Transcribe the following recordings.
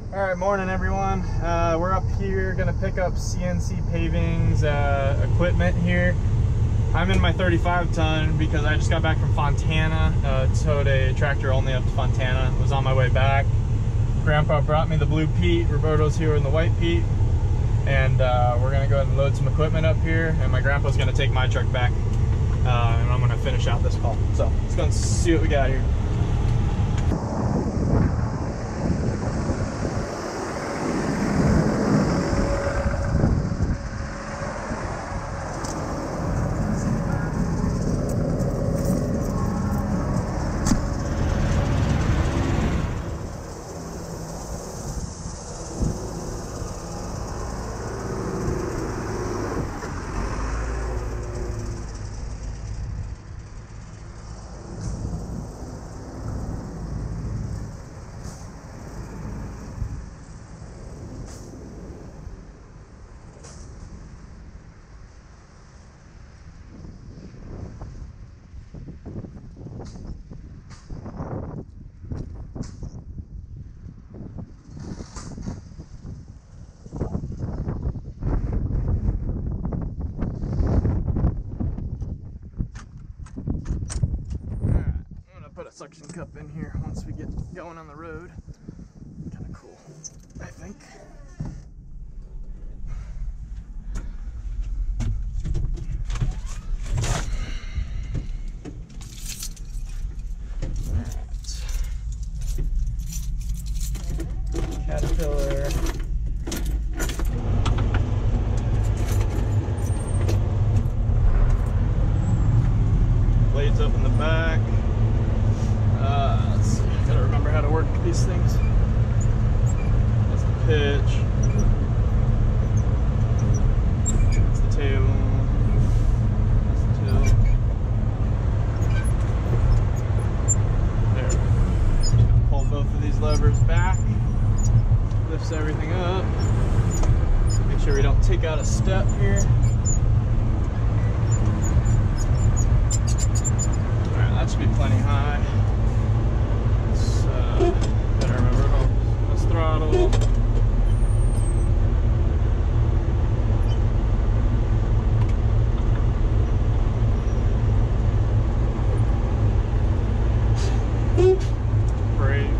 All right, morning everyone. We're up here gonna pick up CNC Paving's equipment here. I'm in my 35 ton because I just got back from Fontana. Towed a tractor only up to Fontana. Was on my way back. Grandpa brought me the blue Pete. Roberto's here in the white Pete. And we're gonna go ahead and load some equipment up here. And my grandpa's gonna take my truck back. And I'm gonna finish out this call. So let's go and see what we got here. Suction cup in here once we get going on the road. Kind of cool, I think. Right. Caterpillar. Blades up in the back. Let's see, gotta remember how to work these things. That's the pitch. That's the tail. That's the tail. There. Just gonna pull both of these levers back. Lifts everything up. Make sure we don't take out a step here. Alright, that should be plenty high. Better remember this throttle. Brake.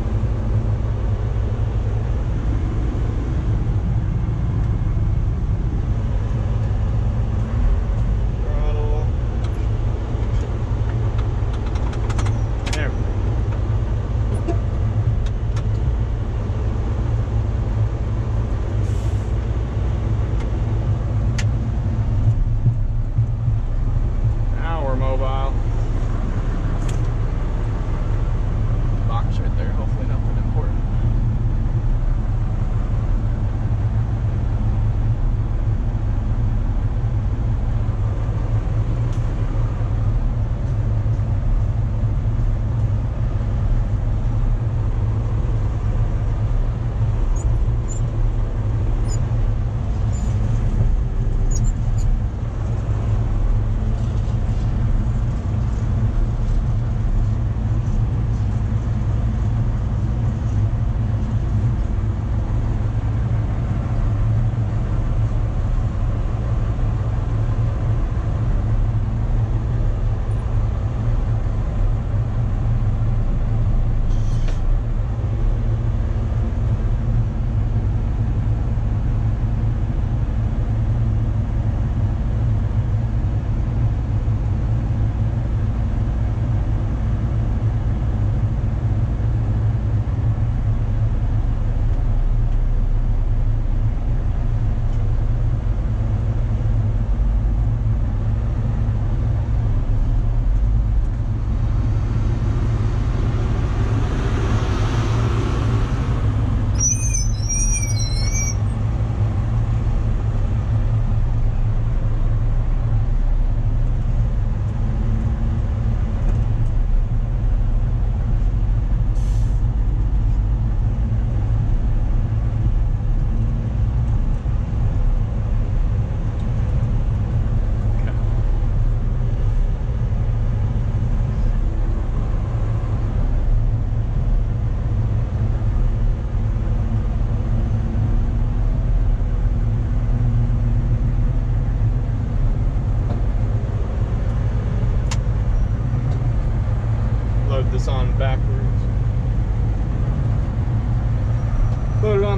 Throttle. There we go.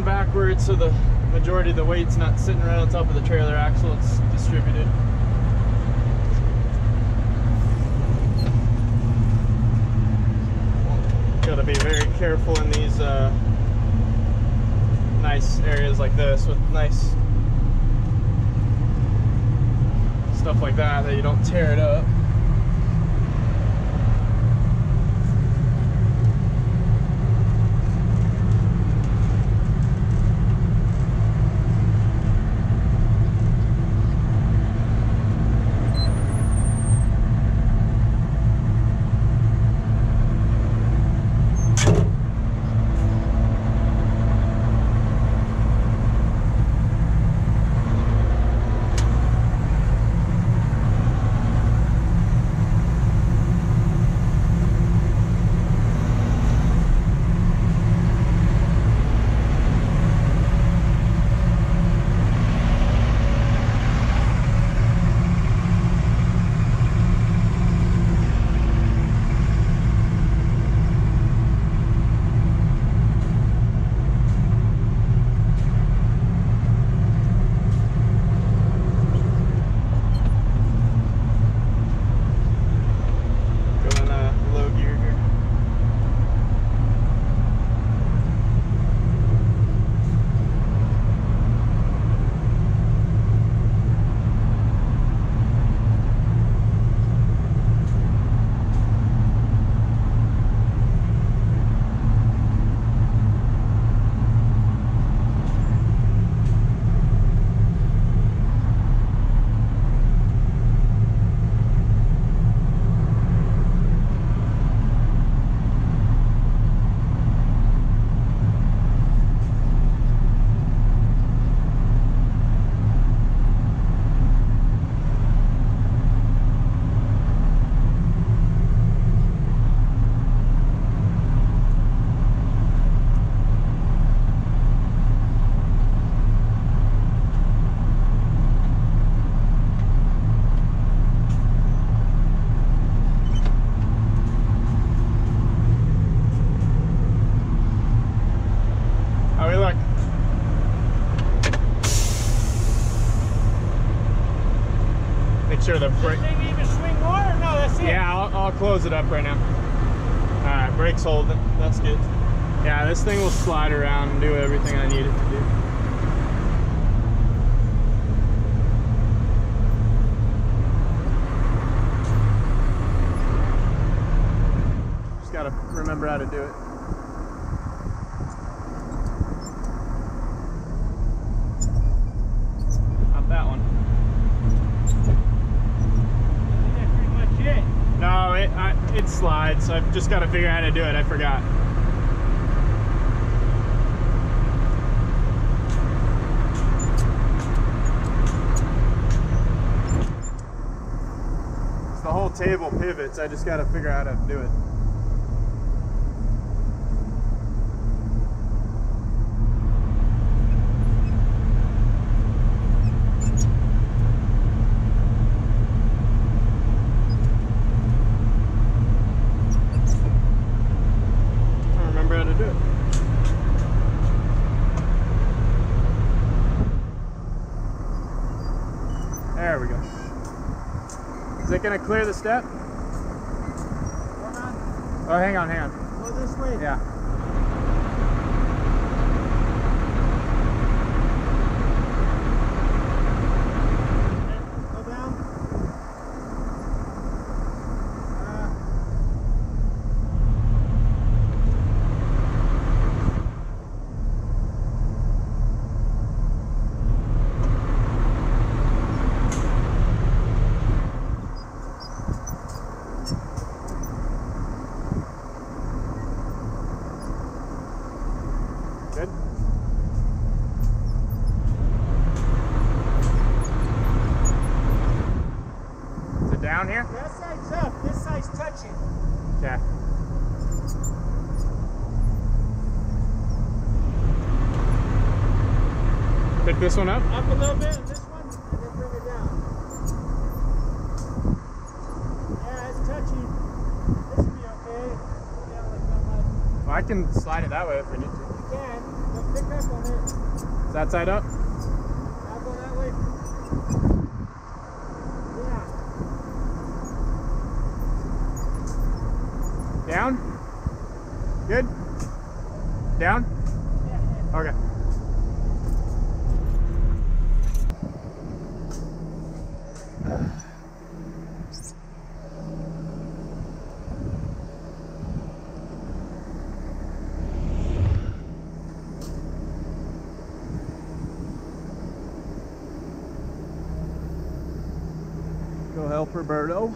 going backwards so the majority of the weight's not sitting right on top of the trailer axle, it's distributed. Gotta be very careful in these nice areas like this with nice stuff like that you don't tear it up. Sure the brake. Thing even swing more? Or no, that's it. Yeah, I'll close it up right now. All right, brake's holding. That's good. Yeah, this thing will slide around and do everything I need it to do. Just gotta remember how to do it. Not that one. No, it slides. I've just got to figure out how to do it. I forgot. It's the whole table pivots. I just got to figure out how to do it. There we go. Is it going to clear the step? Hold on. Oh, hang on. Go this way. Yeah. Go down. Good. Is it down here? That side's up. This side's touching. Okay. Pick this one up? Up a little bit on this one, and then bring it down. Yeah, it's touching. This will be okay. Go down like that much. Well, I can slide it that way if we need to. You can, but pick up on it. Is that side up? I'll go that way. Yeah. Down? Good? Down? Yeah. Okay. Go help Roberto.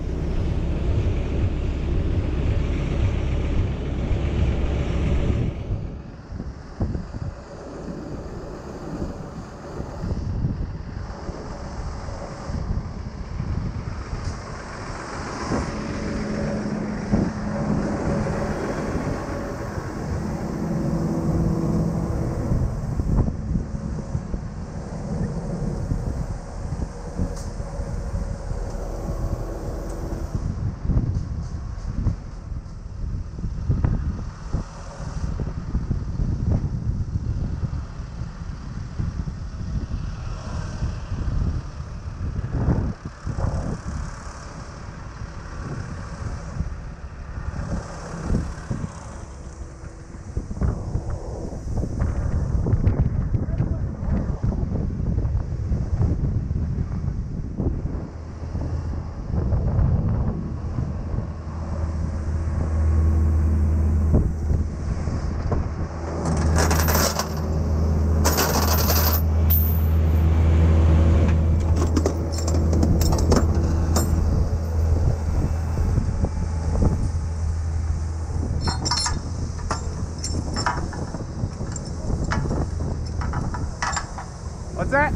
What's that?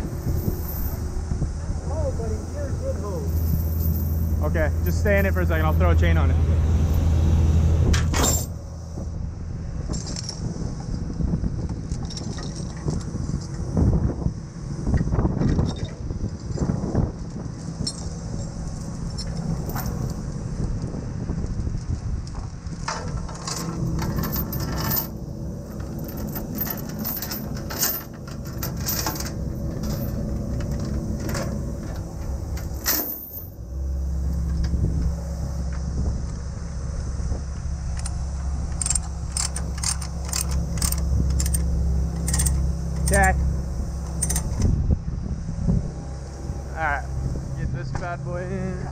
Oh, buddy, you're a good hose. Okay, just stay in it for a second. I'll throw a chain on it. Okay. Alright, get this bad boy in.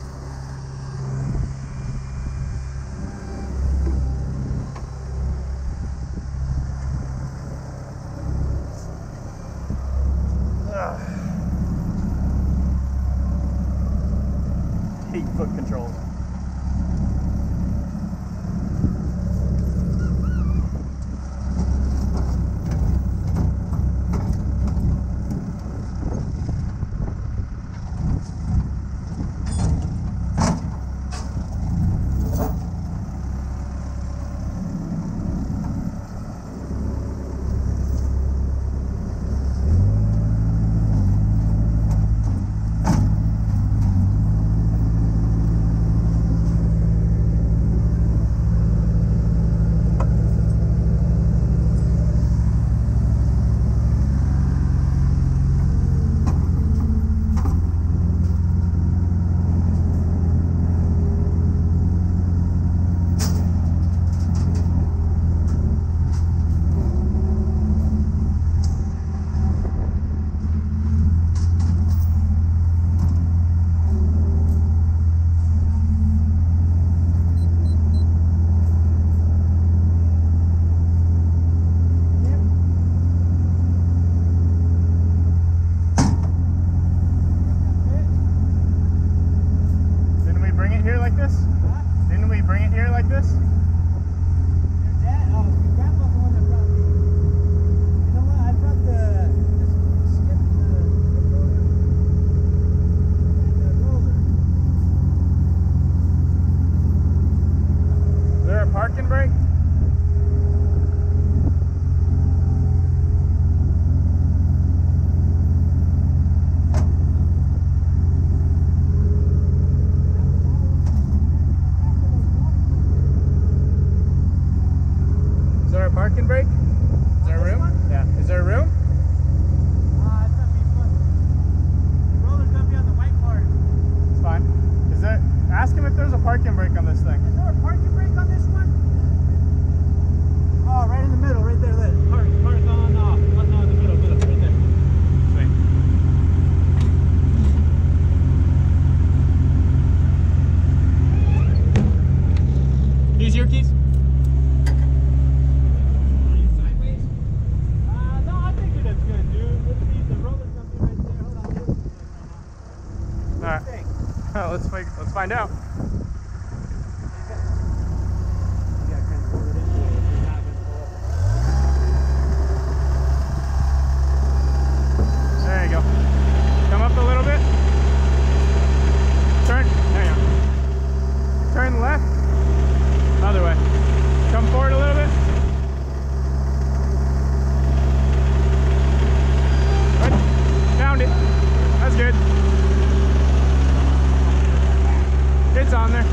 Hate foot controls. Let's find out. There you go. Come up a little bit. Turn. There you go. Turn left. Other way. Come forward a little bit. Good. Found it. That's good. It's on there.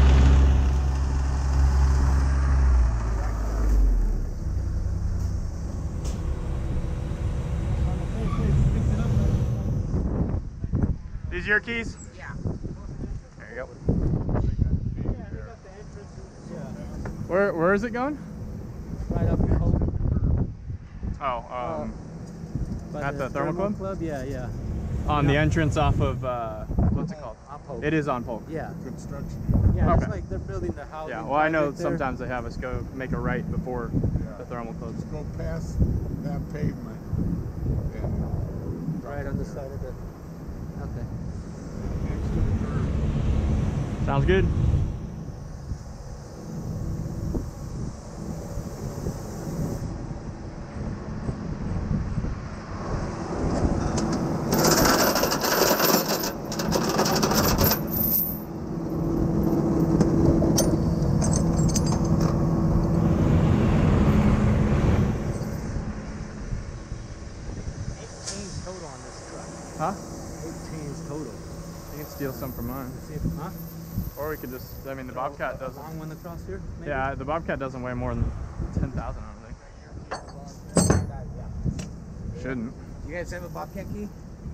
These your keys? Yeah. There you go. Yeah, they got the entrances. Yeah. Where is it going? Right up here. Oh, By at the Thermal Club? Yeah, yeah. On the entrance off of what's it called? On Polk. It is on Polk. Yeah. Construction. Yeah, Okay. it's like they're building the house. Yeah, well, I know sometimes they have us go make a right before the Thermal closes. Let's go past that pavement. And Right on the side of the. Okay. next to the curb. Sounds good. Total on this truck. Huh? 18 total. You can steal some from mine. See if, huh? Or we could just, I mean, the Bobcat doesn't. Long one across here? Maybe? Yeah, the Bobcat doesn't weigh more than 10,000, I don't think. Shouldn't. You guys have a Bobcat key?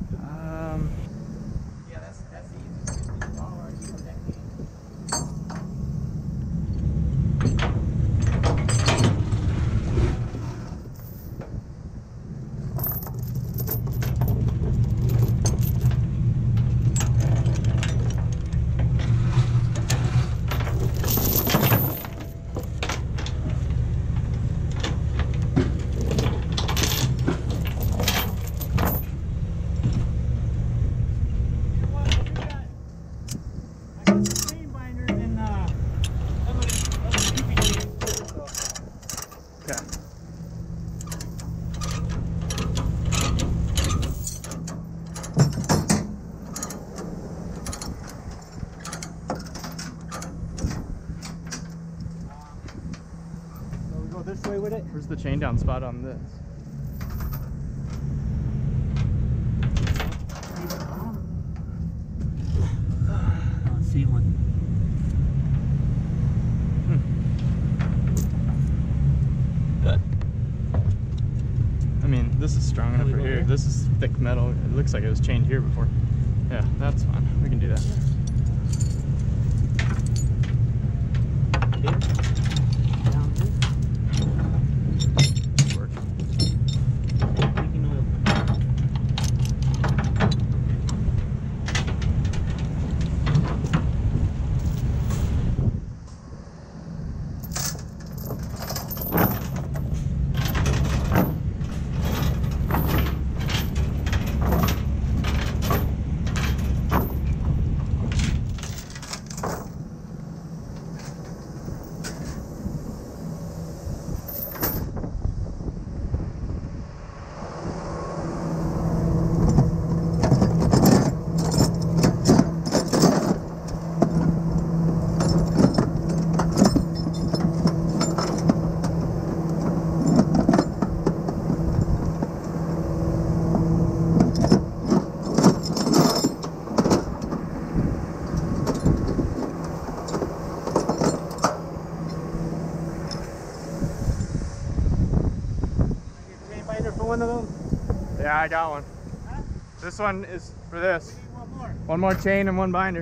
Yeah, that's the easiest. $50 that key. Okay. So we go this way with it? Where's the chain down spot on this? See one. I mean, this is strong enough we for go here. here? This is thick metal. It looks like it was chained here before. Yeah, that's fine. We can do that. Here? Down here? Works. Leaking oil. One of those? Yeah, I got one. Huh? This one is for this. Maybe one more. One more chain and one binder.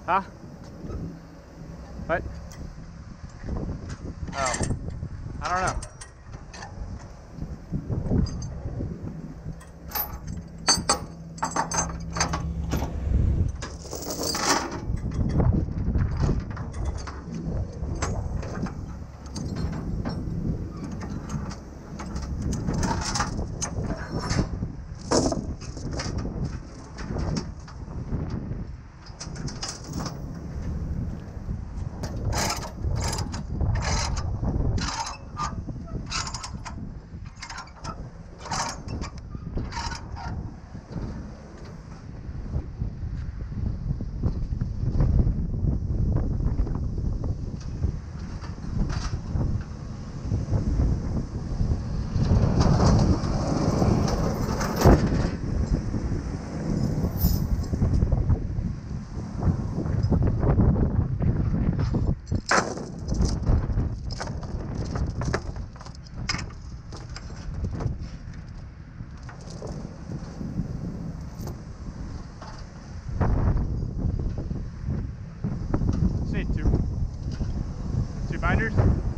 Huh? What? Oh. I don't know. Two binders?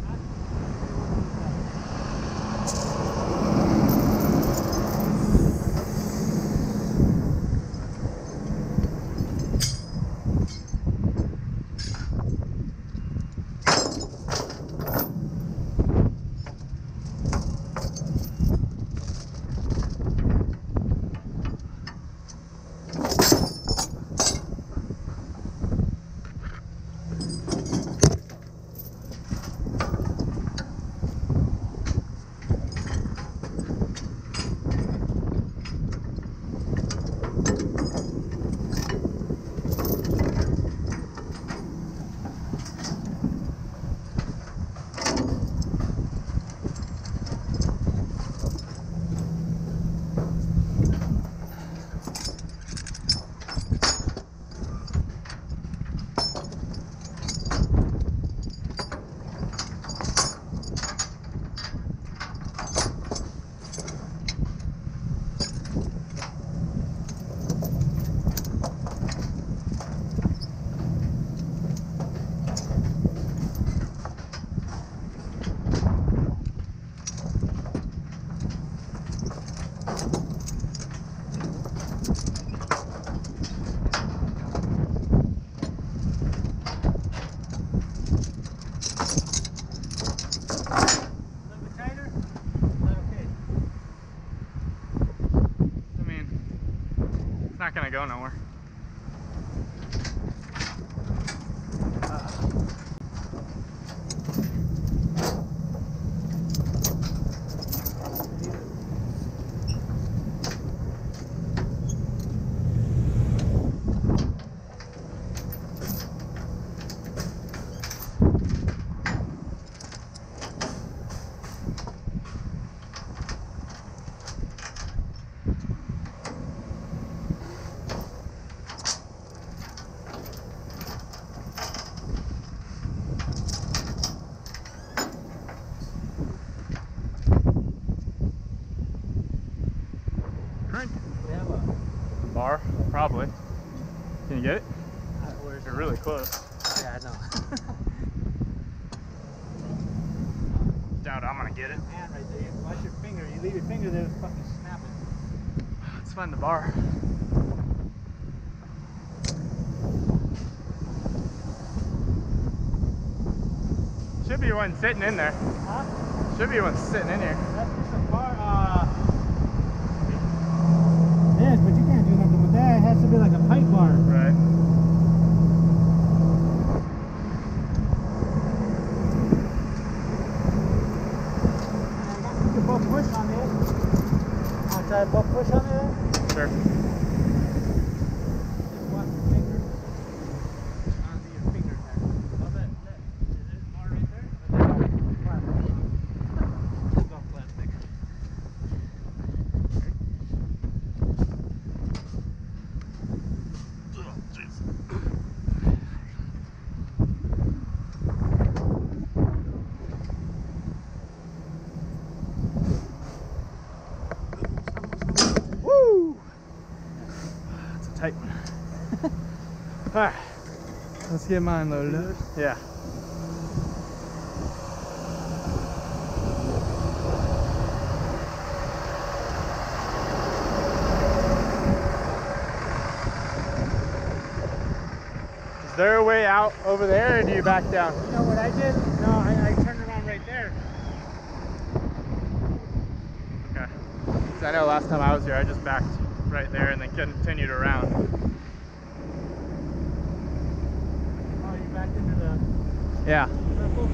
Not gonna go nowhere. Bar, probably. Can you get it? You're really close. Yeah, I know. Doubt I'm gonna get it. Hand right there. Watch your finger. You leave your finger there, it's fucking snapping. Let's find the bar. Should be one sitting in there. Huh? Should be one sitting in here. That's just a bar. Yes, but you can't do nothing with that. It has to be like a pipe bar. Right. You can both push on it. Want to try both push on it? Sure. Just watch your finger. Onto your finger there. Oh, that. Is there a bar right there? Or that plastic? It's all plastic. Let's get mine loaded up. Yeah. Is there a way out over there, or do you back down? You know what I did? No, I turned around right there. Okay. 'Cause I know last time I was here, I just backed right there and then continued around. Oh, you backed into the Yeah. circle?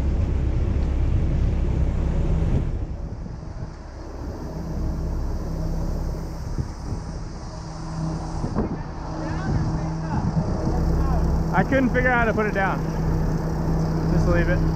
I couldn't figure out how to put it down. Just leave it.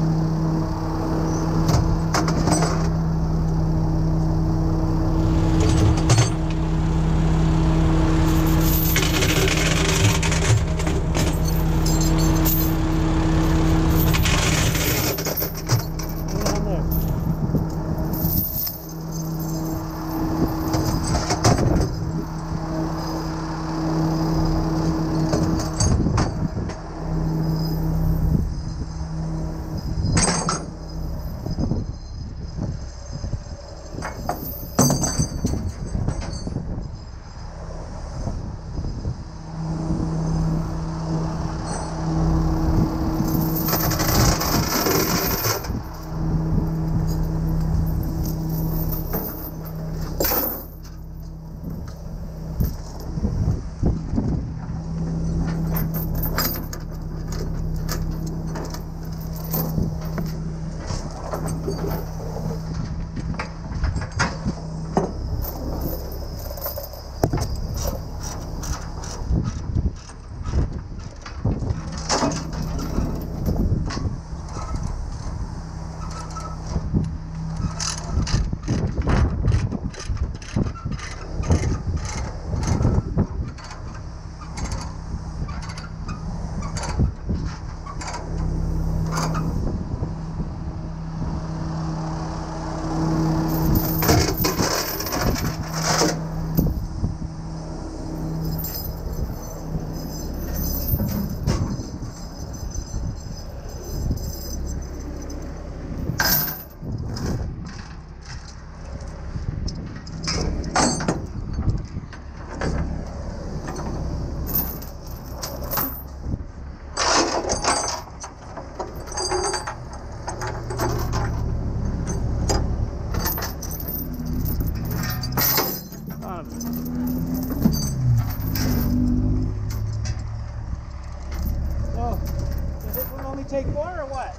Take four or what?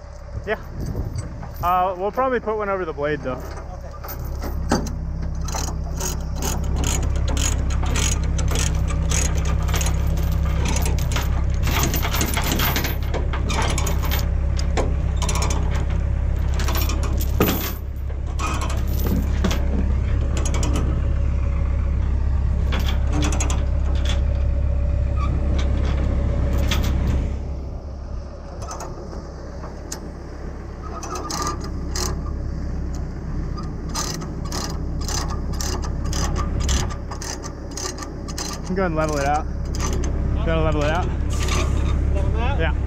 Yeah. We'll probably put one over the blade though. Go ahead and level it out. Gotta level it out. Level it out? Yeah.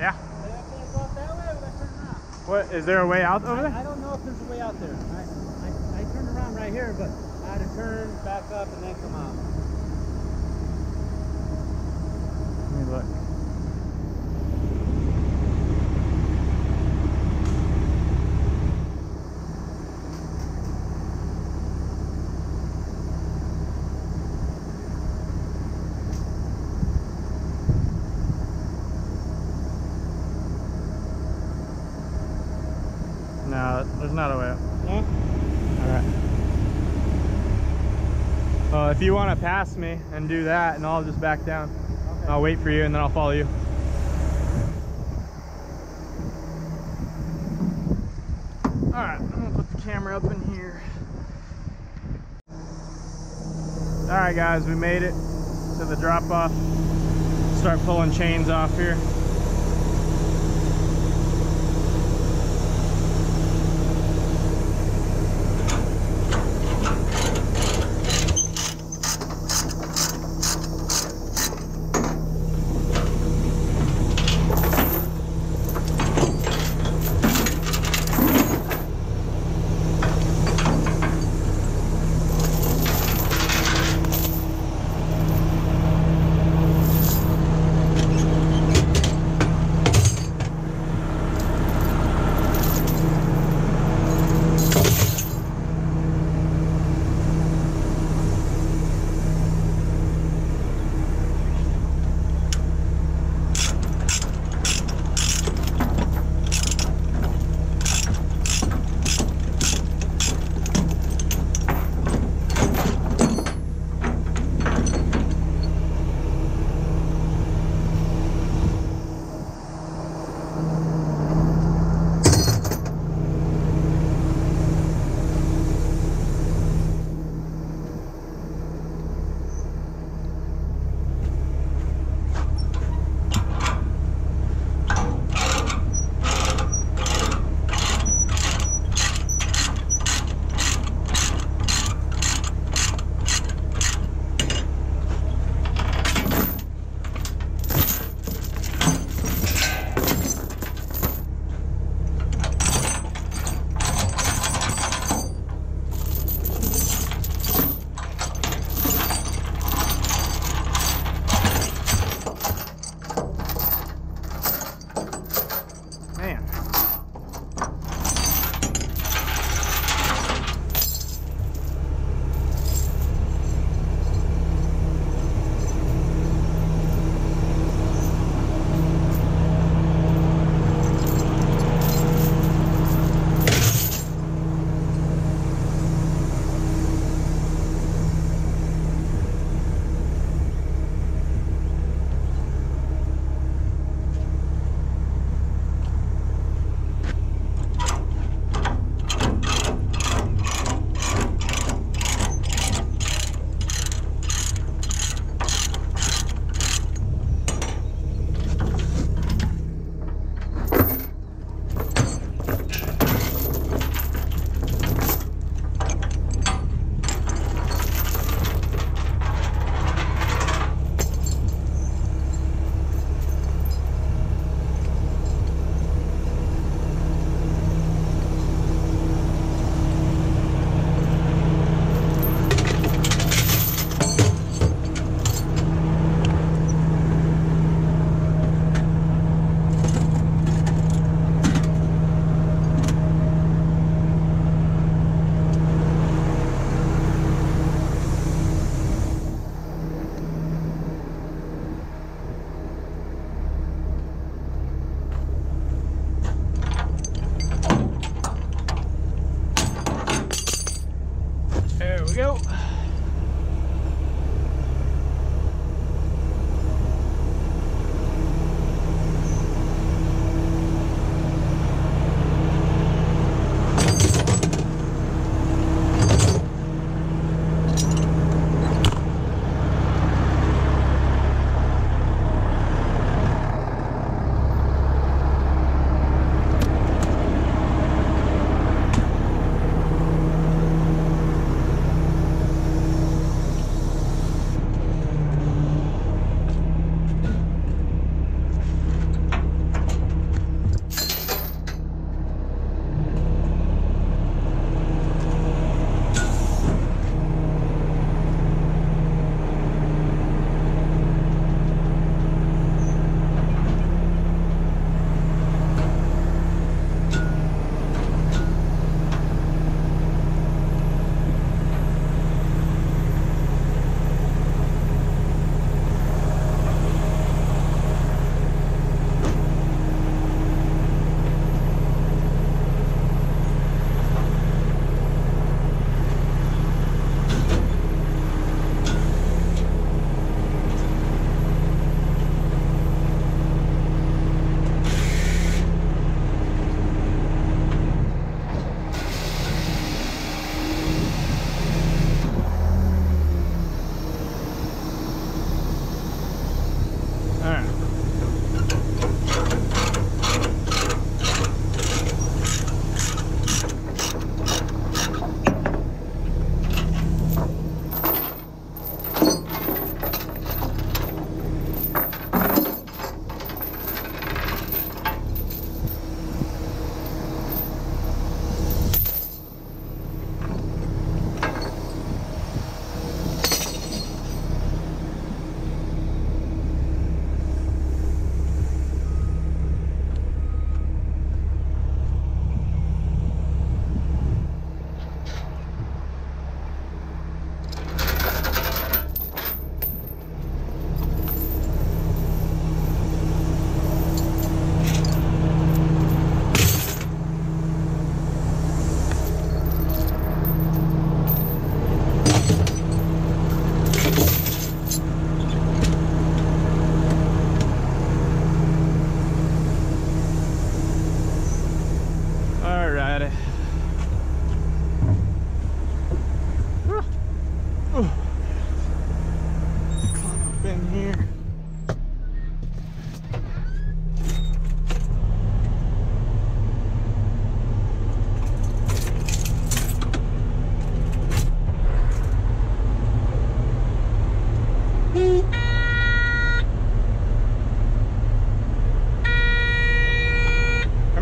Yeah. I can't go up that way, but I turn around. What, is there a way out over there? I don't know if there's a way out there. I turned around right here, but I had to turn back up and then come out. Let me look. No, there's not a way up. No? All right. If you want to pass me and do that, and I'll just back down. Okay. I'll wait for you and then I'll follow you. All right, I'm gonna put the camera up in here. All right, guys, we made it to the drop off. Start pulling chains off here.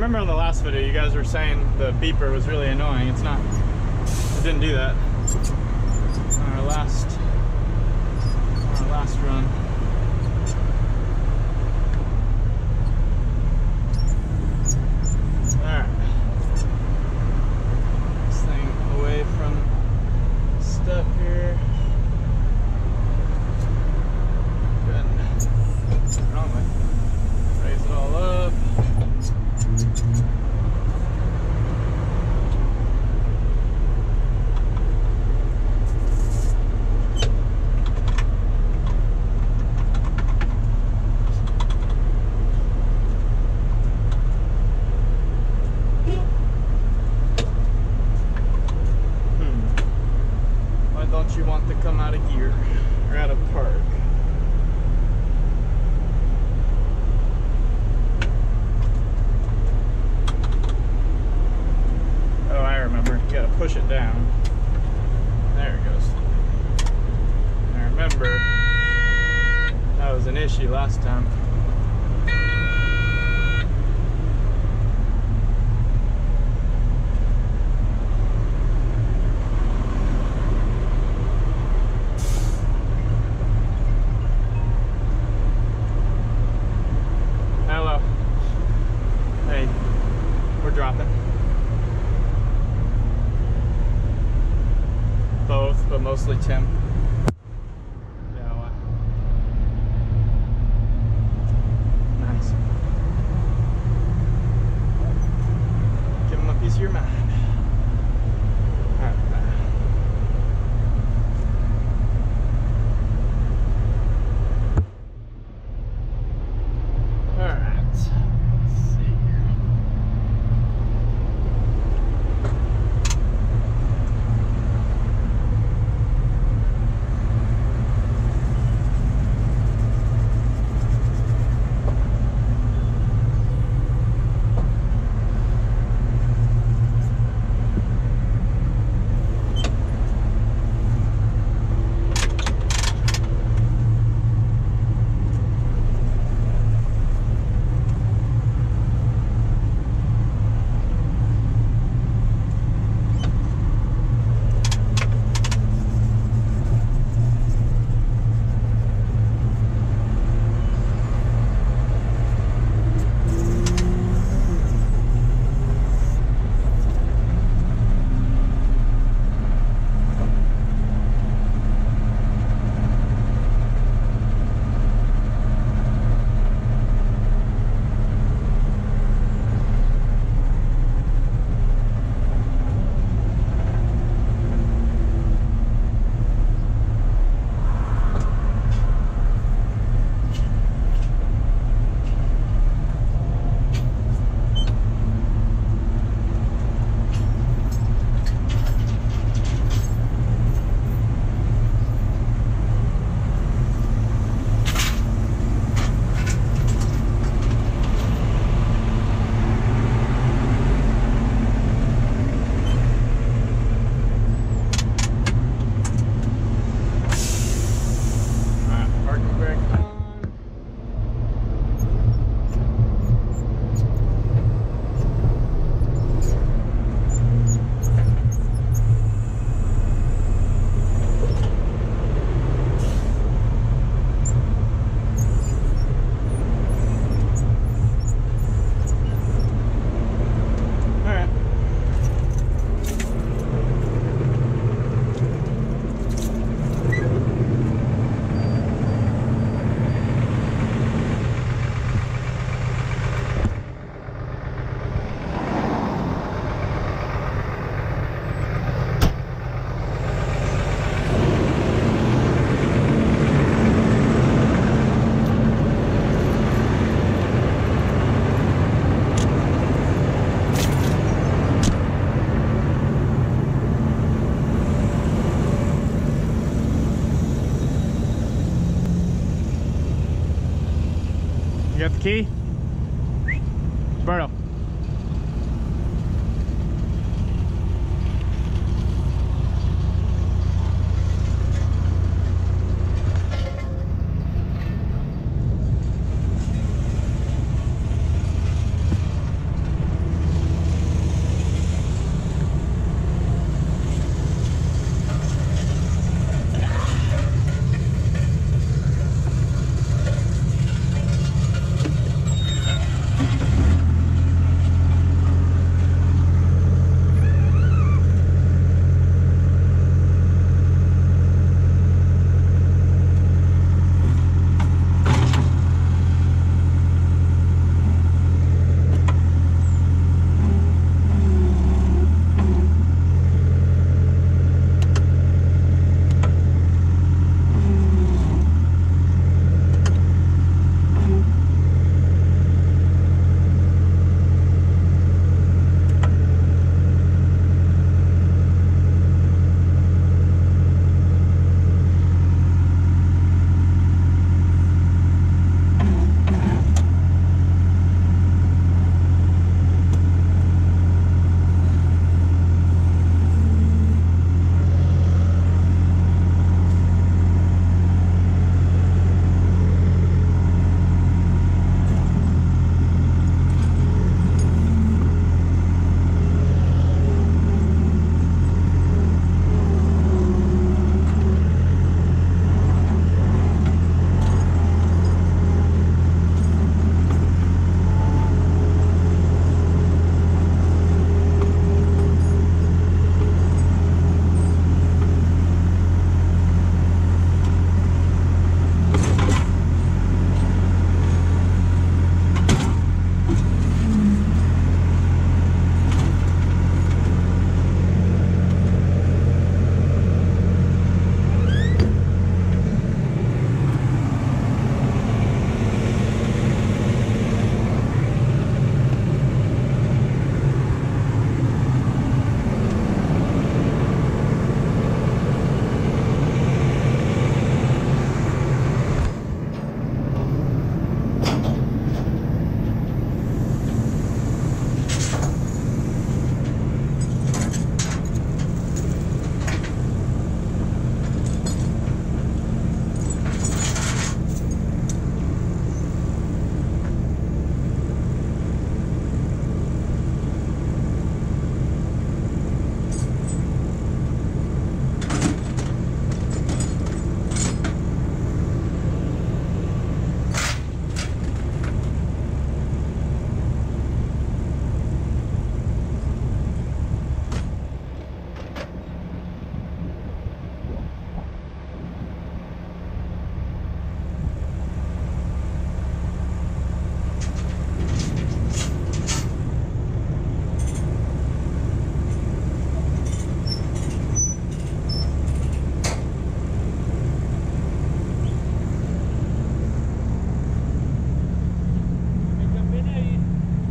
remember on the last video you guys were saying the beeper was really annoying. It's not. It didn't do that on our last run. All right. This thing away from the step here. Good. Wrong way. Raise it all up. Why don't you want to come out of gear or out of park? Oh, I remember. You gotta push it down. There it goes. I remember that was an issue last time. Hello. Hey, we're dropping. Both, but mostly Tim. Yeah, nice. Give him a piece of your mind. All right. All right. Let's see here. You got the key? Berto.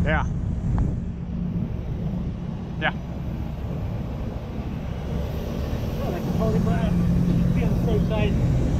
Yeah. Yeah. Well, I can totally be on the safe side.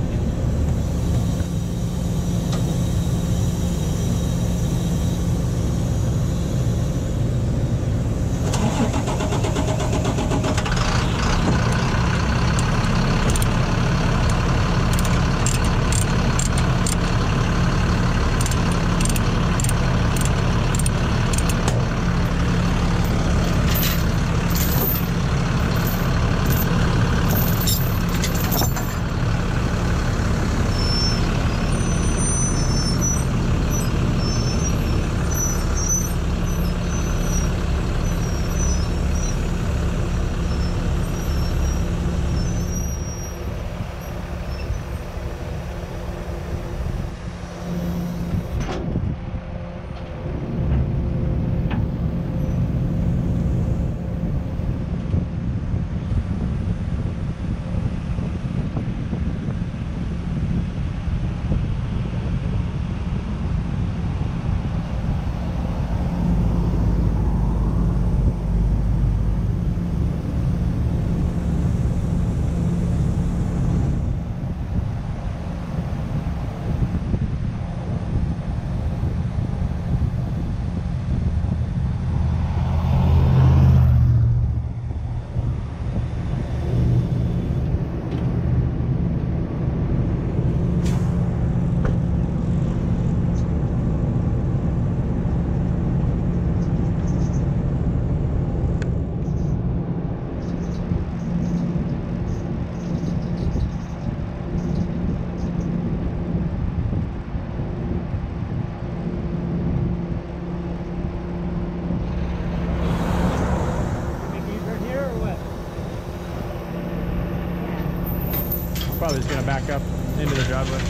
Probably just gonna back up into the driveway.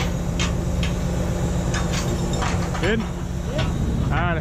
Good? Yeah. Alright.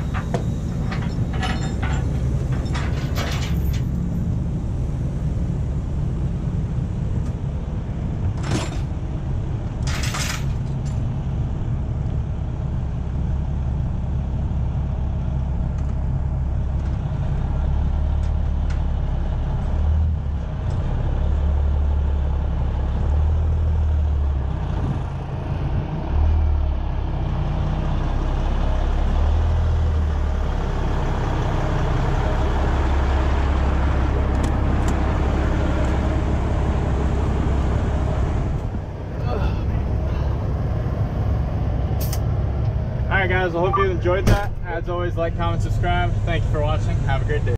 Alright guys, I hope you enjoyed that. As always, like, comment, subscribe. Thank you for watching. Have a great day.